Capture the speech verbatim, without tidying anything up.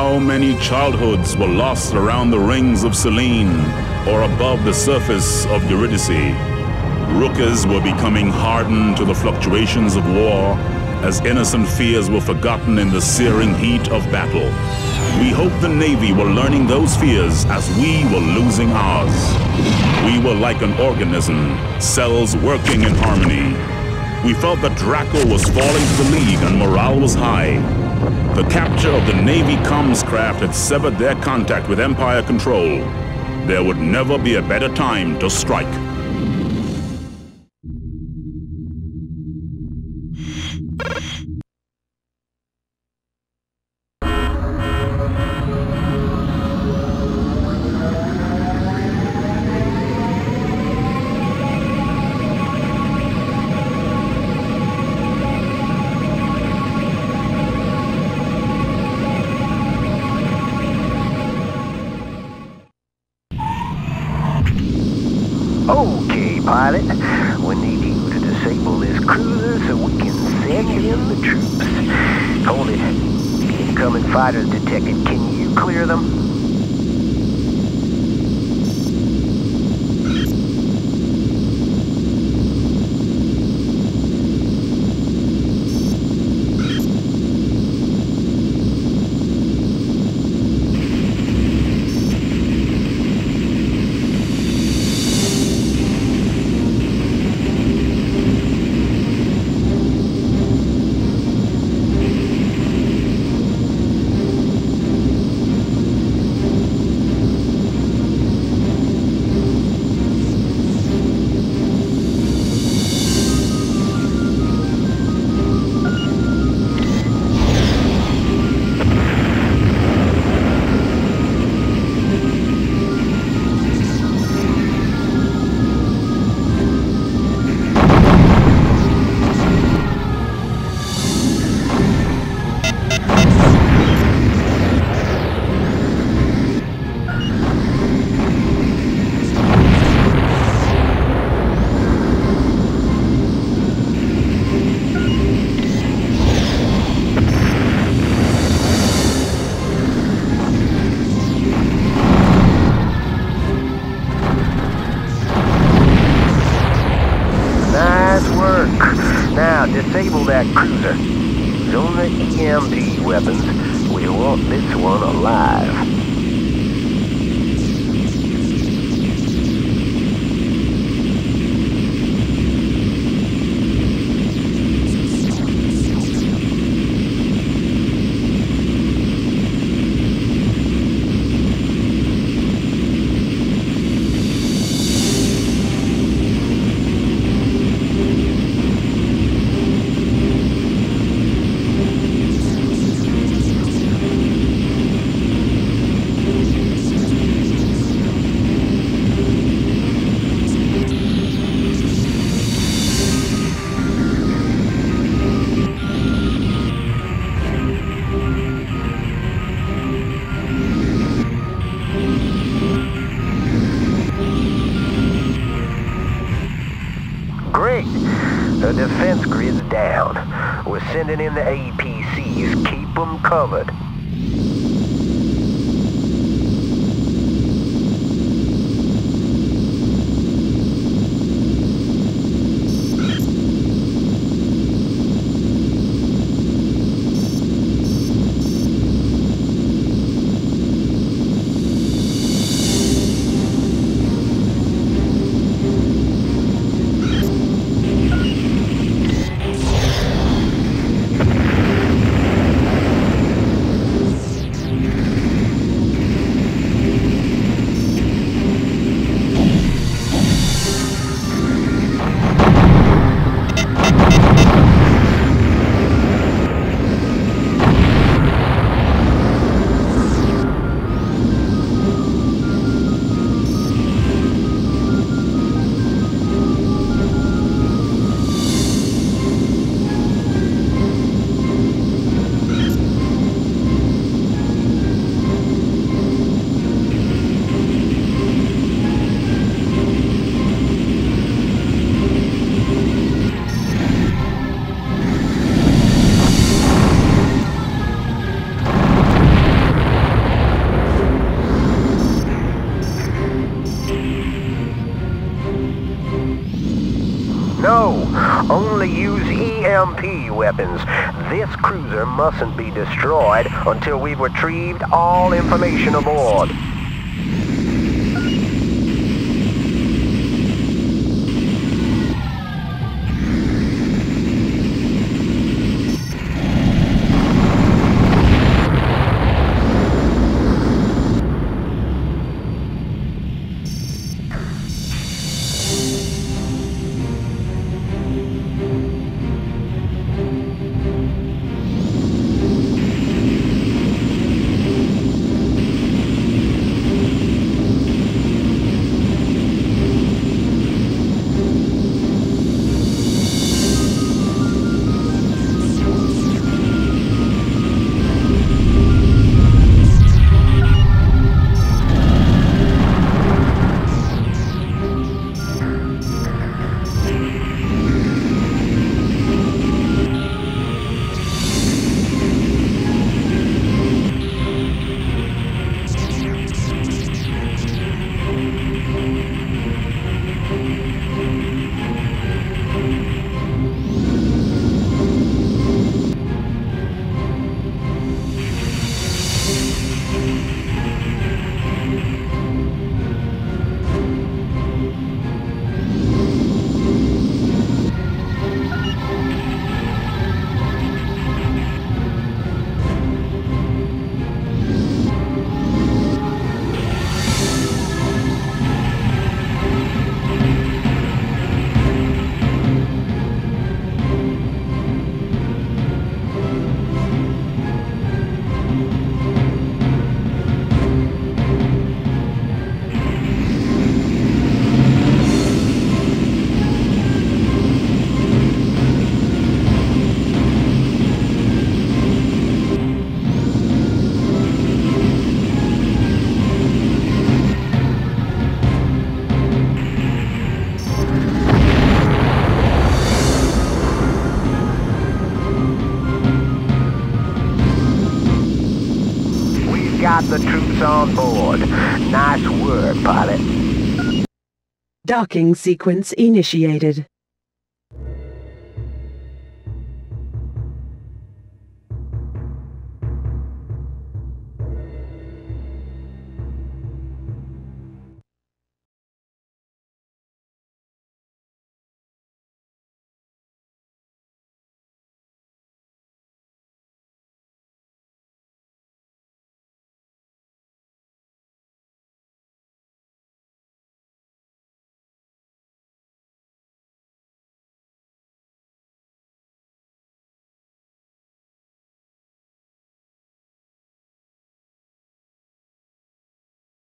How many childhoods were lost around the rings of Selene or above the surface of Eurydice? Rookers were becoming hardened to the fluctuations of war as innocent fears were forgotten in the searing heat of battle. We hoped the Navy were learning those fears as we were losing ours. We were like an organism, cells working in harmony. We felt that Draco was falling to the lead and morale was high. The capture of the Navy comms craft had severed their contact with Empire control. There would never be a better time to strike. Okay, pilot. We need you to disable this cruiser so we can send in the troops. Hold it. Incoming fighters detected. Can you clear them? Now, disable that cruiser. Use only E M P weapons. We want this one alive. Great. The defense grid's down. We're sending in the A P Cs. Keep them covered. M P weapons. This cruiser mustn't be destroyed until we've retrieved all information aboard. Got the troops on board. Nice work, pilot. Docking sequence initiated.